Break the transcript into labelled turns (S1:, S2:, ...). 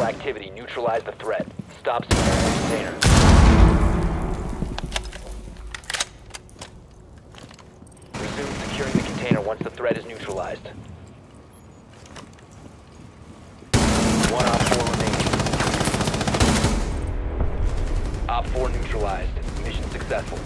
S1: Hostile activity. Neutralize the threat. Stop securing the container. Resume securing the container once the threat is neutralized. One Op 4 remaining. Op 4 neutralized. Mission successful.